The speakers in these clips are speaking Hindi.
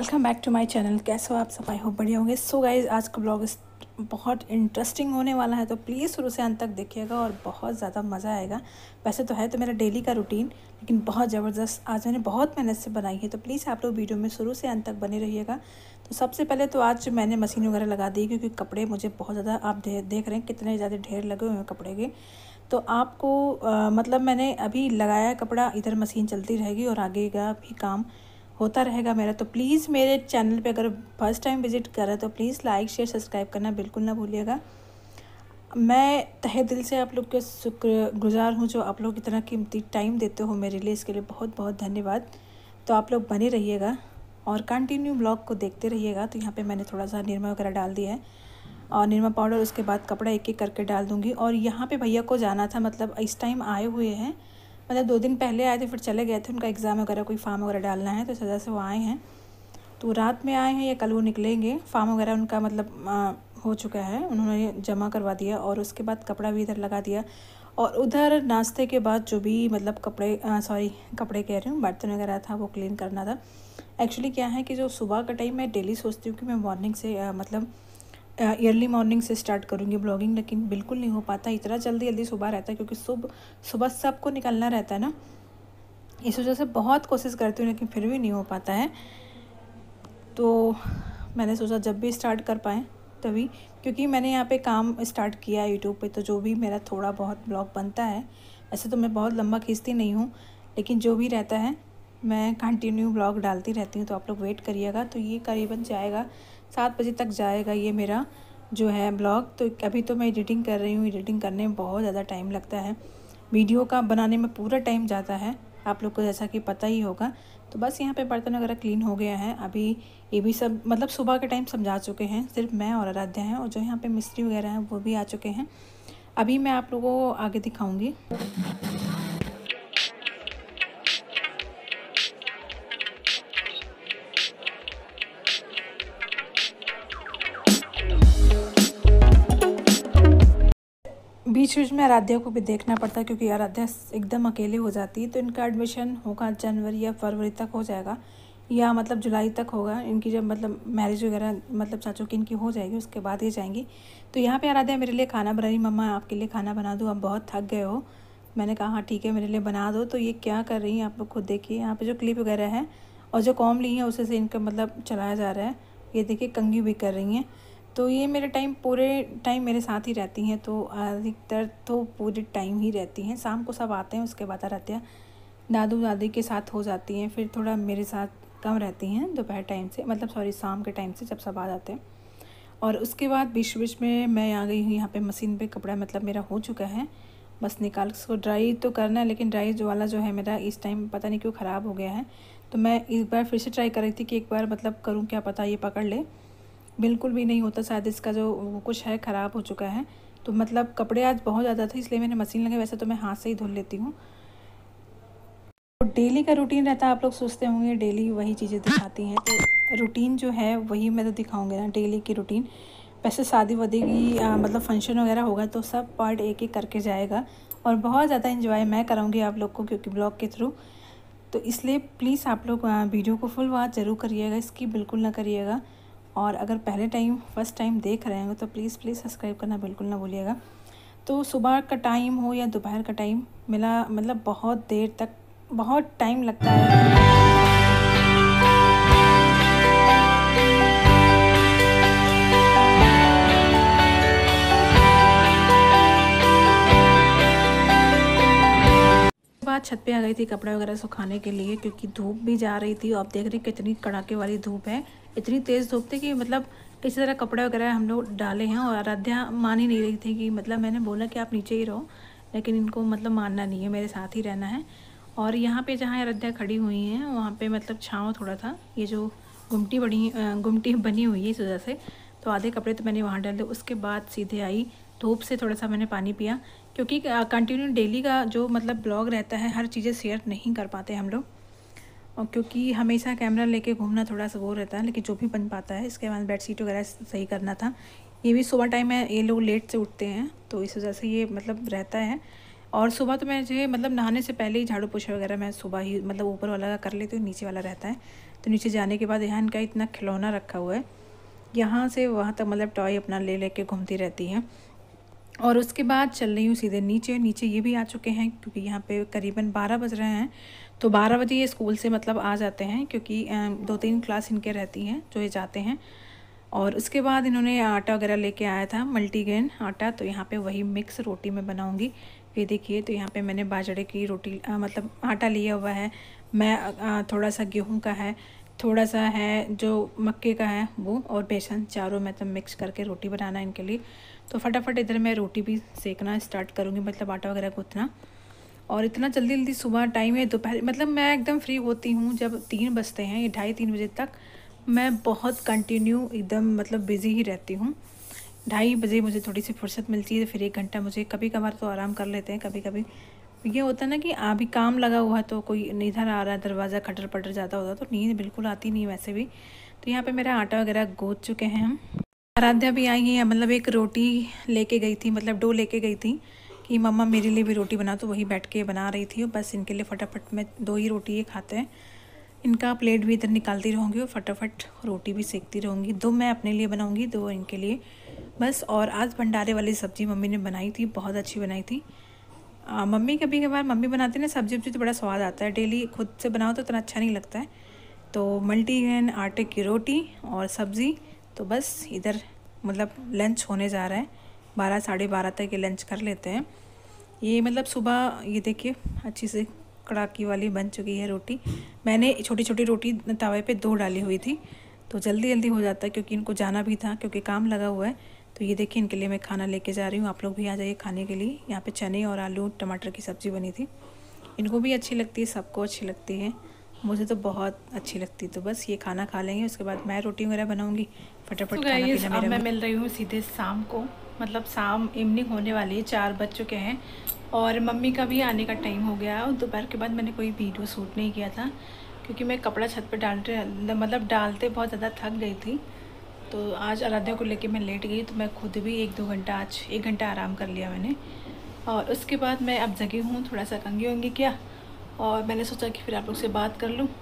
Welcome back to my channel. कैसे हो आप सब? आई होप बढ़िया होंगे। सो गाइज, आज का ब्लॉग बहुत इंटरेस्टिंग होने वाला है, तो प्लीज़ शुरू से अंत तक देखिएगा और बहुत ज़्यादा मज़ा आएगा। वैसे तो है तो मेरा डेली का रूटीन, लेकिन बहुत ज़बरदस्त आज मैंने बहुत मेहनत से बनाई है, तो प्लीज़ आप लोग वीडियो में शुरू से अंत तक बने रहिएगा। तो सबसे पहले तो आज मैंने मशीन वगैरह लगा दी, क्योंकि कपड़े मुझे बहुत ज़्यादा आप देख रहे हैं कितने ज़्यादा ढेर लगे हुए हैं कपड़े के। तो आपको मतलब मैंने अभी लगाया कपड़ा, इधर मशीन चलती रहेगी और आगे का भी काम होता रहेगा मेरा। तो प्लीज़ मेरे चैनल पे अगर फर्स्ट टाइम विज़िट कर रहे हैं तो प्लीज़ लाइक शेयर सब्सक्राइब करना बिल्कुल ना भूलिएगा। मैं तहे दिल से आप लोग के शुक्रगुजार हूँ जो आप लोग इतना कीमती टाइम देते हो मेरे लिए, इसके लिए बहुत बहुत धन्यवाद। तो आप लोग बने रहिएगा और कंटिन्यू ब्लॉग को देखते रहिएगा। तो यहाँ पे मैंने थोड़ा सा निरमा वगैरह डाल दिया है और निरमा पाउडर, उसके बाद कपड़ा एक एक करके डाल दूँगी। और यहाँ पे भैया को जाना था, मतलब इस टाइम आए हुए हैं, मतलब 2 दिन पहले आए थे फिर चले गए थे, उनका एग्ज़ाम वगैरह कोई फार्म वगैरह डालना है, तो इस वजह से वो आए हैं। तो रात में आए हैं या कल वो निकलेंगे। फार्म वगैरह उनका मतलब हो चुका है, उन्होंने जमा करवा दिया और उसके बाद कपड़ा भी इधर लगा दिया। और उधर नाश्ते के बाद जो भी मतलब कपड़े कह रही हूँ, बर्तन वगैरह था वो क्लीन करना था। एक्चुअली क्या है कि जो सुबह का टाइम मैं डेली सोचती हूँ कि मैं मॉर्निंग से मतलब अर्ली मॉर्निंग से स्टार्ट करूँगी ब्लॉगिंग, लेकिन बिल्कुल नहीं हो पाता। इतना जल्दी सुबह रहता है, क्योंकि सुबह सबको निकलना रहता है ना, इस वजह से बहुत कोशिश करती हूँ लेकिन फिर भी नहीं हो पाता है। तो मैंने सोचा जब भी स्टार्ट कर पाएँ तभी, क्योंकि मैंने यहाँ पे काम स्टार्ट किया है यूट्यूब पे, तो जो भी मेरा थोड़ा बहुत ब्लॉग बनता है, वैसे तो मैं बहुत लंबा खींचती नहीं हूँ, लेकिन जो भी रहता है मैं कंटिन्यू ब्लॉग डालती रहती हूँ। तो आप लोग वेट करिएगा। तो ये करीबन जाएगा 7 बजे तक जाएगा ये मेरा जो है ब्लॉग। तो अभी तो मैं एडिटिंग कर रही हूँ, एडिटिंग करने में बहुत ज़्यादा टाइम लगता है, वीडियो का बनाने में पूरा टाइम जाता है, आप लोग को जैसा कि पता ही होगा। तो बस यहाँ पे बर्तन वगैरह क्लीन हो गया है। अभी ये भी सब मतलब सुबह के टाइम समझा चुके हैं, सिर्फ मैं और आराध्या हैं, और जो यहाँ पे मिस्त्री वगैरह हैं वो भी आ चुके हैं। अभी मैं आप लोगों को आगे दिखाऊँगी। बीच बीच में आराध्या को भी देखना पड़ता है, क्योंकि आराध्या एकदम अकेले हो जाती है। तो इनका एडमिशन होगा जनवरी या फरवरी तक हो जाएगा, या मतलब जुलाई तक होगा इनकी, जब मतलब मैरिज वगैरह मतलब चाचू की इनकी हो जाएगी उसके बाद ये जाएंगी। तो यहाँ पे आराध्या मेरे लिए खाना बना रही, मम्मा आपके लिए खाना बना दूँ, आप बहुत थक गए हो। मैंने कहा हाँ ठीक है मेरे लिए बना दो। तो ये क्या कर रही हैं आप लोग खुद देखिए। यहाँ पर जो क्लिप वगैरह है और जो कॉम ली है उसे से इनका मतलब चलाया जा रहा है। ये देखिए कंघी भी कर रही हैं। तो ये मेरे पूरे टाइम मेरे साथ ही रहती हैं, तो अधिकतर तो पूरे टाइम ही रहती हैं। शाम को सब आते हैं, उसके बाद रहते हैं दादू दादी के साथ हो जाती हैं, फिर थोड़ा मेरे साथ कम रहती हैं दोपहर टाइम से, मतलब शाम के टाइम से जब सब आ जाते हैं। और उसके बाद बीच बीच में मैं आ गई हूँ यहाँ पे मशीन पे। कपड़ा मतलब मेरा हो चुका है, बस निकाल उसको ड्राई तो करना है, लेकिन ड्राई जो वाला जो है मेरा इस टाइम पता नहीं क्यों ख़राब हो गया है। तो मैं एक बार फिर से ट्राई कर रही थी कि एक बार मतलब करूँ, क्या पता ये पकड़ ले। बिल्कुल भी नहीं होता, शायद इसका जो वो कुछ है ख़राब हो चुका है। तो मतलब कपड़े आज बहुत ज़्यादा थे, इसलिए मैंने मशीन लगाई। वैसे तो मैं हाथ से ही धुल लेती हूँ। तो डेली का रूटीन रहता है, आप लोग सोचते होंगे डेली वही चीज़ें दिखाती हैं, तो रूटीन जो है वही मैं तो दिखाऊँगी ना, डेली की रूटीन। वैसे शादी वादी की मतलब फंक्शन वगैरह होगा तो सब पार्ट एक एक करके जाएगा, और बहुत ज़्यादा इन्जॉय मैं कराऊँगी आप लोग को, क्योंकि ब्लॉग के थ्रू। तो इसलिए प्लीज़ आप लोग वीडियो को फुल वॉच ज़रूर करिएगा, इसकी बिल्कुल ना करिएगा। और अगर फर्स्ट टाइम देख रहे हैं तो प्लीज़ सब्सक्राइब करना बिल्कुल ना भूलिएगा। तो सुबह का टाइम हो या दोपहर का टाइम, मेरा मतलब बहुत देर तक बहुत टाइम लगता है। बाद छत पे आ गई थी कपड़ा वगैरह सुखाने के लिए, क्योंकि धूप भी जा रही थी। आप देख रही कितनी कड़ाके वाली धूप है, इतनी तेज़ धूप थी कि मतलब इसी तरह कपड़े वगैरह हम लोग डाले हैं। और आराध्या मान ही नहीं रही थी कि मतलब मैंने बोला कि आप नीचे ही रहो, लेकिन इनको मतलब मानना नहीं है, मेरे साथ ही रहना है। और यहाँ पे जहाँ आराध्या खड़ी हुई हैं वहाँ पे मतलब छाँव थोड़ा था, ये जो गुमटी बनी हुई है इस वजह से। तो आधे कपड़े तो मैंने वहाँ डाल दिए। उसके बाद सीधे आई धूप से, थोड़ा सा मैंने पानी पिया, क्योंकि कंटिन्यू डेली का जो मतलब ब्लॉग रहता है, हर चीज़ें शेयर नहीं कर पाते हम लोग, और क्योंकि हमेशा कैमरा लेके घूमना थोड़ा सा वो रहता है, लेकिन जो भी बन पाता है। इसके बाद बेडशीट वगैरह सही करना था। ये भी सुबह टाइम है, ये लोग लेट से उठते हैं, तो इस वजह से ये मतलब रहता है। और सुबह तो मैं जो मतलब नहाने से पहले ही झाड़ू पोछा वगैरह मैं सुबह ही मतलब ऊपर वाला कर लेती हूँ, नीचे वाला रहता है। तो नीचे जाने के बाद यहाँ इनका इतना खिलौना रखा हुआ है, यहाँ से वहाँ तक मतलब टॉय अपना ले लेके घूमती रहती हैं। और उसके बाद चल रही हूँ सीधे नीचे। नीचे ये भी आ चुके हैं क्योंकि यहाँ पे करीबन 12 बज रहे हैं, तो 12 बजे ये स्कूल से मतलब आ जाते हैं क्योंकि 2-3 क्लास इनके रहती हैं जो ये जाते हैं। और उसके बाद इन्होंने आटा वगैरह लेके आया था, मल्टीग्रेन आटा, तो यहाँ पे वही मिक्स रोटी मैं बनाऊँगी। ये देखिए, तो यहाँ पे मैंने बाजरे की रोटी मतलब आटा लिया हुआ है, मैं थोड़ा सा गेहूँ का है, थोड़ा सा है जो मक्के का है वो, और बेसन, चारों मतलब मिक्स करके रोटी बनाना है इनके लिए। तो फटाफट इधर मैं रोटी भी सेकना स्टार्ट करूँगी, मतलब आटा वगैरह गूँथना। और इतना जल्दी जल्दी सुबह टाइम है, दोपहर मतलब मैं एकदम फ्री होती हूँ जब 3 बजते हैं, ये 2:30-3 बजे तक मैं बहुत कंटिन्यू एकदम मतलब बिज़ी ही रहती हूँ। 2:30 बजे मुझे थोड़ी सी फुर्सत मिलती है, फिर 1 घंटा मुझे कभी कभार तो आराम कर लेते हैं। कभी कभी ये होता है ना कि अभी काम लगा हुआ है तो कोई इधर आ रहा है, दरवाज़ा खटर पटर ज़्यादा होता तो नींद बिल्कुल आती नहीं वैसे भी। तो यहाँ पे मेरा आटा वगैरह गूँथ चुके हैं हम। आराध्या भी आई है, मतलब एक रोटी लेके गई थी, मतलब डो लेके गई थी कि मम्मा मेरे लिए भी रोटी बना, तो वही बैठ के बना रही थी। बस इनके लिए फटाफट में 2 ही रोटी ये खाते हैं, इनका प्लेट भी इधर निकालती रहूँगी और फटाफट रोटी भी सेकती रहूँगी। 2 मैं अपने लिए बनाऊँगी, 2 इनके लिए बस। और आज भंडारे वाली सब्ज़ी मम्मी ने बनाई थी, बहुत अच्छी बनाई थी। मम्मी कभी कभार मम्मी बनाती ना सब्जी तो बड़ा स्वाद आता है, डेली खुद से बनाओ तो इतना अच्छा नहीं लगता है। तो मल्टीग्रेन आटे की रोटी और सब्ज़ी, तो बस इधर मतलब लंच होने जा रहा है। 12-12:30 तक ये लंच कर लेते हैं। ये मतलब सुबह ये देखिए अच्छी से कड़ाकी वाली बन चुकी है रोटी। मैंने छोटी छोटी रोटी तवे पे 2 डाली हुई थी, तो जल्दी जल्दी हो जाता है क्योंकि इनको जाना भी था, क्योंकि काम लगा हुआ है। तो ये देखिए इनके लिए मैं खाना लेके जा रही हूँ, आप लोग भी आ जाइए खाने के लिए। यहाँ पे चने और आलू टमाटर की सब्ज़ी बनी थी, इनको भी अच्छी लगती है, सबको अच्छी लगती है, मुझे तो बहुत अच्छी लगती है। तो बस ये खाना खा लेंगे, उसके बाद मैं रोटी वगैरह बनाऊँगी, फटाफट खाना पीना मेरा। मैं मिल रही हूँ सीधे शाम को, मतलब शाम इवनिंग होने वाली है, 4 बज चुके हैं और मम्मी का भी आने का टाइम हो गया। और दोपहर के बाद मैंने कोई वीडियो शूट नहीं किया था क्योंकि मैं कपड़ा छत पे डालते बहुत ज़्यादा थक गई थी। तो आज आराध्या को लेके मैं लेट गई, तो मैं खुद भी 1-2 घंटा, आज 1 घंटा आराम कर लिया मैंने। और उसके बाद मैं अब जगी हूँ, थोड़ा सा कंघी वंगी किया और मैंने सोचा कि फिर आप लोग से बात कर लूँ।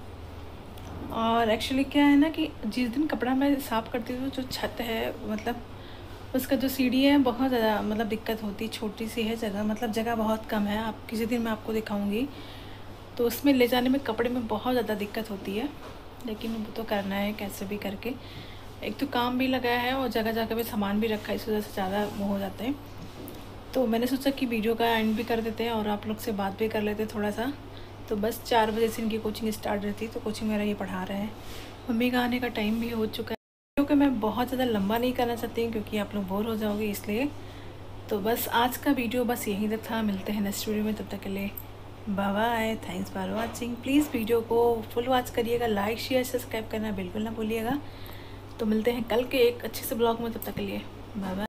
और एक्चुअली क्या है ना कि जिस दिन कपड़ा मैं साफ़ करती हूँ, जो छत है मतलब उसका जो सीढ़ी है बहुत ज़्यादा मतलब दिक्कत होती है, छोटी सी है जगह, मतलब जगह बहुत कम है। आप किसी दिन मैं आपको दिखाऊंगी, तो उसमें ले जाने में कपड़े में बहुत ज़्यादा दिक्कत होती है, लेकिन वो तो करना है कैसे भी करके। एक तो काम भी लगा है और जगह जगह पे सामान भी रखा है, इस वजह से ज़्यादा वो हो जाता है। तो मैंने सोचा कि वीडियो का एंड भी कर देते हैं और आप लोग से बात भी कर लेते थोड़ा सा। तो बस 4 बजे से इनकी कोचिंग स्टार्ट रहती, तो कोचिंग मेरा ये पढ़ा रहे हैं। मम्मी का आने का टाइम भी हो चुका है, क्योंकि मैं बहुत ज़्यादा लंबा नहीं करना चाहती हूँ क्योंकि आप लोग बोर हो जाओगे, इसलिए। तो बस आज का वीडियो बस यहीं तक था, मिलते हैं नेक्स्ट वीडियो में, तब तक के लिए bye bye, thanks for watching. Please video को फुल वॉच करिएगा, लाइक शेयर सब्सक्राइब करना बिल्कुल ना भूलिएगा। तो मिलते हैं कल के एक अच्छे से ब्लॉग में, तब तक के लिए बाय बाय।